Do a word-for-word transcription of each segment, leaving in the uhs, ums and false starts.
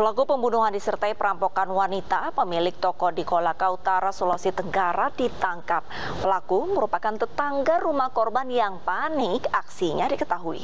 Pelaku pembunuhan disertai perampokan wanita, pemilik toko di Kolaka Utara, Sulawesi Tenggara ditangkap. Pelaku merupakan tetangga rumah korban yang panik aksinya diketahui.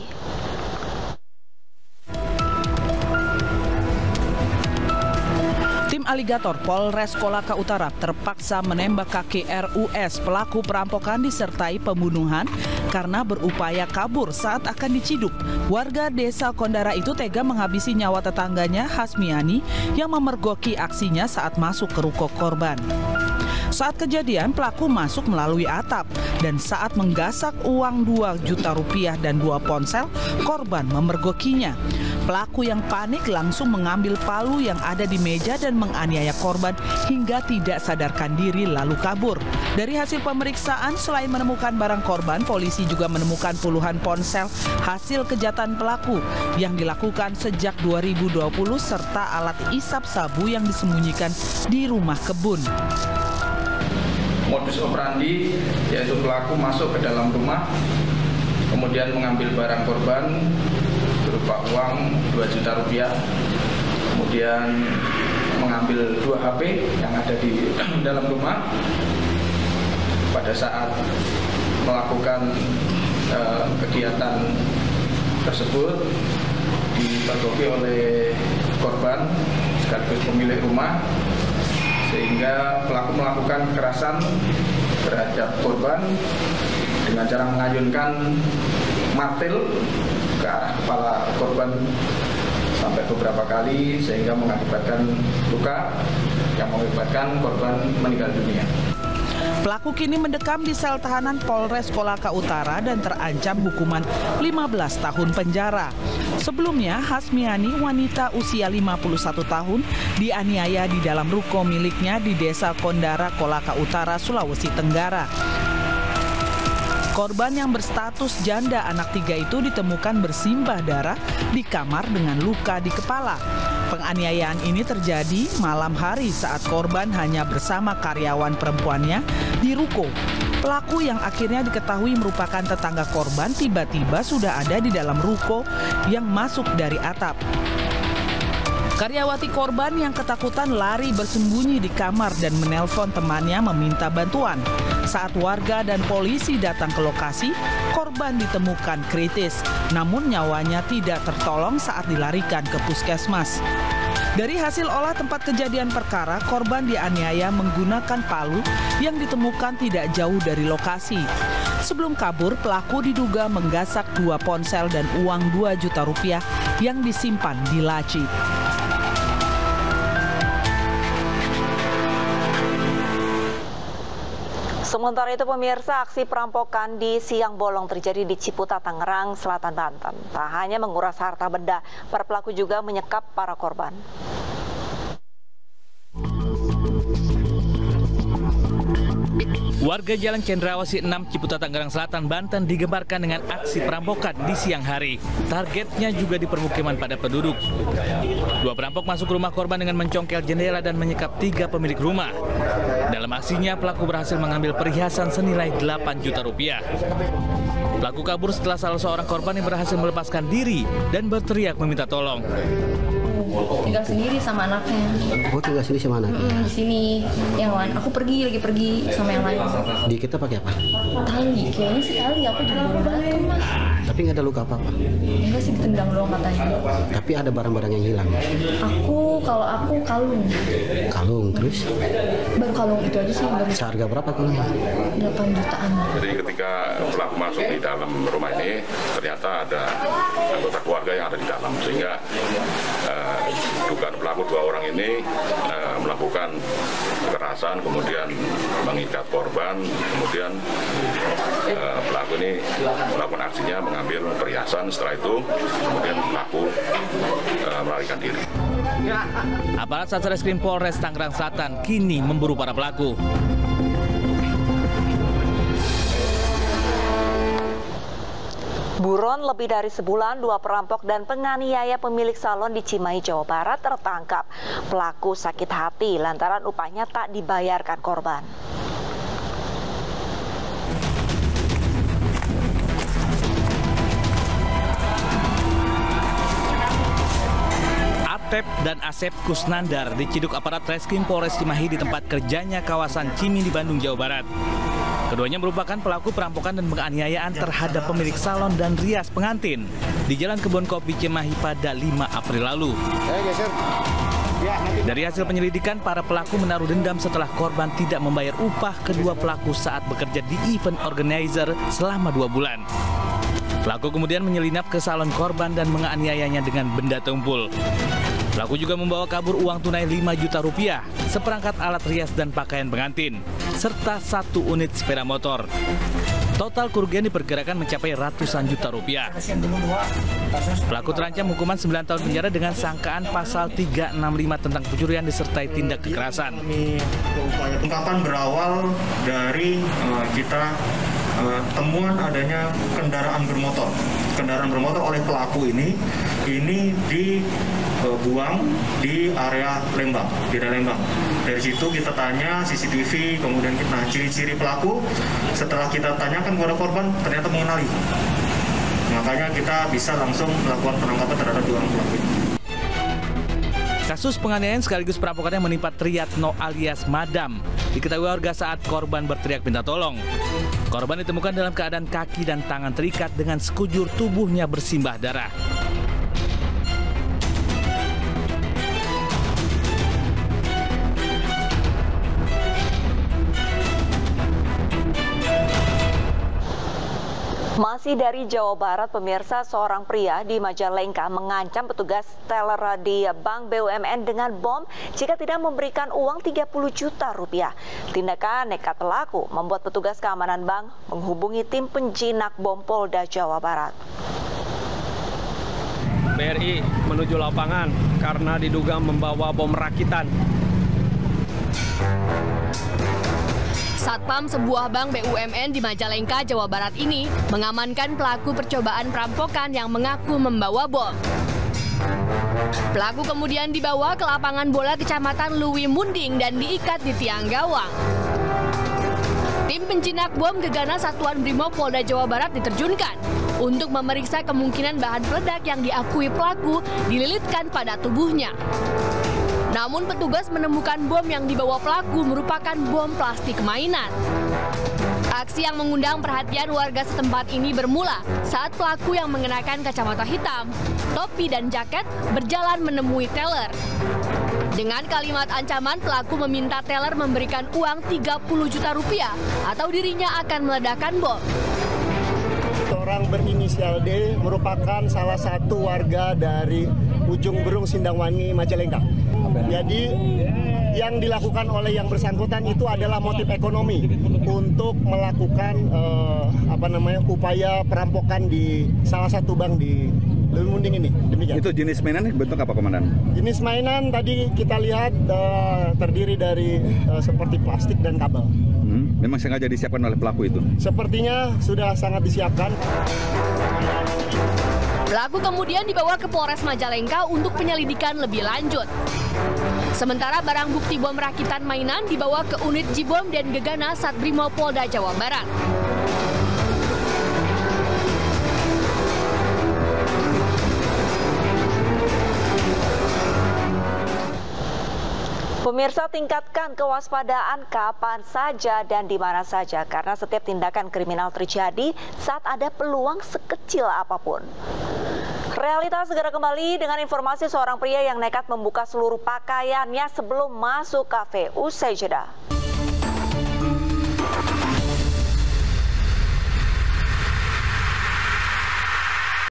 Tim aligator Polres Kolaka Utara terpaksa menembak kaki R U S, pelaku perampokan disertai pembunuhan karena berupaya kabur saat akan diciduk. Warga desa Kondara itu tega menghabisi nyawa tetangganya Hasmiani yang memergoki aksinya saat masuk ke ruko korban. Saat kejadian, pelaku masuk melalui atap dan saat menggasak uang dua juta rupiah dan dua ponsel, korban memergokinya. Pelaku yang panik langsung mengambil palu yang ada di meja dan menganiaya korban hingga tidak sadarkan diri lalu kabur. Dari hasil pemeriksaan, selain menemukan barang korban, polisi juga menemukan puluhan ponsel hasil kejahatan pelaku yang dilakukan sejak dua ribu dua puluh serta alat isap sabu yang disembunyikan di rumah kebun. Modus operandi yaitu pelaku masuk ke dalam rumah, kemudian mengambil barang korban berupa uang dua juta rupiah, kemudian mengambil dua H P yang ada di dalam rumah. Pada saat melakukan uh, kegiatan tersebut dipergoki oleh korban sekaligus pemilik rumah, sehingga pelaku melakukan kekerasan terhadap korban dengan cara mengayunkan martil ke arah kepala korban sampai beberapa kali sehingga mengakibatkan luka yang mengakibatkan korban meninggal dunia. Pelaku kini mendekam di sel tahanan Polres Kolaka Utara dan terancam hukuman lima belas tahun penjara. Sebelumnya, Hasmiani, wanita usia lima puluh satu tahun, dianiaya di dalam ruko miliknya di Desa Kondara, Kolaka Utara, Sulawesi Tenggara. Korban yang berstatus janda anak tiga itu ditemukan bersimbah darah di kamar dengan luka di kepala. Penganiayaan ini terjadi malam hari saat korban hanya bersama karyawan perempuannya di ruko. Pelaku yang akhirnya diketahui merupakan tetangga korban tiba-tiba sudah ada di dalam ruko yang masuk dari atap. Karyawati korban yang ketakutan lari bersembunyi di kamar dan menelpon temannya meminta bantuan. Saat warga dan polisi datang ke lokasi, korban ditemukan kritis, namun nyawanya tidak tertolong saat dilarikan ke puskesmas. Dari hasil olah tempat kejadian perkara, korban dianiaya menggunakan palu yang ditemukan tidak jauh dari lokasi. Sebelum kabur, pelaku diduga menggasak dua ponsel dan uang dua juta rupiah yang disimpan di laci. Sementara itu pemirsa, aksi perampokan di Siang Bolong terjadi di Ciputat, Tangerang Selatan, Banten. Tak hanya menguras harta benda, para pelaku juga menyekap para korban. Warga Jalan Cendrawasih enam Ciputat, Tangerang Selatan, Banten digembarkan dengan aksi perampokan di siang hari. Targetnya juga di permukiman padat penduduk. Dua perampok masuk ke rumah korban dengan mencongkel jendela dan menyekap tiga pemilik rumah. Dalam aksinya, pelaku berhasil mengambil perhiasan senilai delapan juta rupiah. Pelaku kabur setelah salah seorang korban yang berhasil melepaskan diri dan berteriak meminta tolong. Tinggal sendiri sama anaknya. Oh, tinggal sendiri sama anaknya? Mm-mm, di sini. Yang lain, aku pergi, lagi pergi sama yang lain. Di kita pakai apa? Tali, kayaknya sih tali. Aku juga baru datang, Mas. Tapi nggak ada luka apa-apa? Enggak sih, ditendang doang katanya. Tapi ada barang-barang yang hilang? Aku, kalau aku kalung. Kalung, terus? Baru kalung itu aja sih. Baru seharga berapa kalungnya? delapan jutaan. Jadi ketika pelaku masuk di dalam rumah ini, ternyata ada anggota keluarga yang ada di dalam. Sehingga uh, dugaan pelaku dua orang ini uh, melakukan kekerasan, kemudian mengikat korban, kemudian uh, pelaku ini melakukan aksinya mengambil perhiasan. Setelah itu kemudian pelaku uh, melarikan diri. Aparat Satreskrim Polres Tangerang Selatan kini memburu para pelaku. Buron lebih dari sebulan, dua perampok dan penganiaya pemilik salon di Cimahi, Jawa Barat tertangkap. Pelaku sakit hati lantaran upahnya tak dibayarkan korban. Atep dan Asep Kusnandar diciduk aparat Reskrim Polres Cimahi di tempat kerjanya kawasan Cimindi, Bandung, Jawa Barat. Keduanya merupakan pelaku perampokan dan penganiayaan terhadap pemilik salon dan rias pengantin di Jalan Kebun Kopi Cimahi pada lima April lalu. Dari hasil penyelidikan, para pelaku menaruh dendam setelah korban tidak membayar upah kedua pelaku saat bekerja di event organizer selama dua bulan. Pelaku kemudian menyelinap ke salon korban dan menganiayanya dengan benda tumpul. Pelaku juga membawa kabur uang tunai lima juta rupiah, seperangkat alat rias dan pakaian pengantin, serta satu unit sepeda motor. Total kerugian diperkirakan mencapai ratusan juta rupiah. Pelaku terancam hukuman sembilan tahun penjara dengan sangkaan pasal tiga enam lima tentang pencurian disertai tindak kekerasan. Ungkapan berawal dari uh, kita Uh, temuan adanya kendaraan bermotor. Kendaraan bermotor oleh pelaku ini ini dibuang uh, di area Lembang, di area Lembang. Dari situ kita tanya C C T V, kemudian kita nah, ciri-ciri pelaku. Setelah kita tanyakan kepada korban, ternyata mengenali. Makanya kita bisa langsung melakukan penangkapan terhadap dua orang pelaku. Kasus penganiayaan sekaligus perampokan yang menimpa Triyatno alias Madam diketahui warga saat korban berteriak minta tolong. Korban ditemukan dalam keadaan kaki dan tangan terikat dengan sekujur tubuhnya bersimbah darah. Masih dari Jawa Barat, pemirsa, seorang pria di Majalengka mengancam petugas teller di Bank B U M N dengan bom jika tidak memberikan uang tiga puluh juta rupiah. Tindakan nekat pelaku membuat petugas keamanan bank menghubungi tim penjinak bom Polda Jawa Barat. B R I menuju lapangan karena diduga membawa bom rakitan. Satpam sebuah bank B U M N di Majalengka, Jawa Barat ini mengamankan pelaku percobaan perampokan yang mengaku membawa bom. Pelaku kemudian dibawa ke lapangan bola Kecamatan Luwi Munding dan diikat di tiang gawang. Tim penjinak bom Gegana Satuan Brimob Polda Jawa Barat diterjunkan untuk memeriksa kemungkinan bahan peledak yang diakui pelaku dililitkan pada tubuhnya. Namun petugas menemukan bom yang dibawa pelaku merupakan bom plastik mainan. Aksi yang mengundang perhatian warga setempat ini bermula saat pelaku yang mengenakan kacamata hitam, topi dan jaket berjalan menemui teller. Dengan kalimat ancaman, pelaku meminta teller memberikan uang tiga puluh juta rupiah atau dirinya akan meledakkan bom. Orang berinisial D merupakan salah satu warga dari Ujung Berung, Sindangwangi, Majalengka. Jadi yang dilakukan oleh yang bersangkutan itu adalah motif ekonomi untuk melakukan eh, apa namanya upaya perampokan di salah satu bank di Luwi Munding ini. Demikian. Itu jenis mainan bentuk apa, Komandan? Jenis mainan tadi kita lihat eh, terdiri dari eh, seperti plastik dan kabel. Hmm, memang sengaja disiapkan oleh pelaku itu? Sepertinya sudah sangat disiapkan. Pelaku kemudian dibawa ke Polres Majalengka untuk penyelidikan lebih lanjut. Sementara barang bukti bom rakitan mainan dibawa ke unit Jibom dan Gegana Satbrimob Polda Jawa Barat. Pemirsa, tingkatkan kewaspadaan kapan saja dan di mana saja karena setiap tindakan kriminal terjadi saat ada peluang sekecil apapun. Realitas segera kembali dengan informasi seorang pria yang nekat membuka seluruh pakaiannya sebelum masuk kafe. Usai jeda.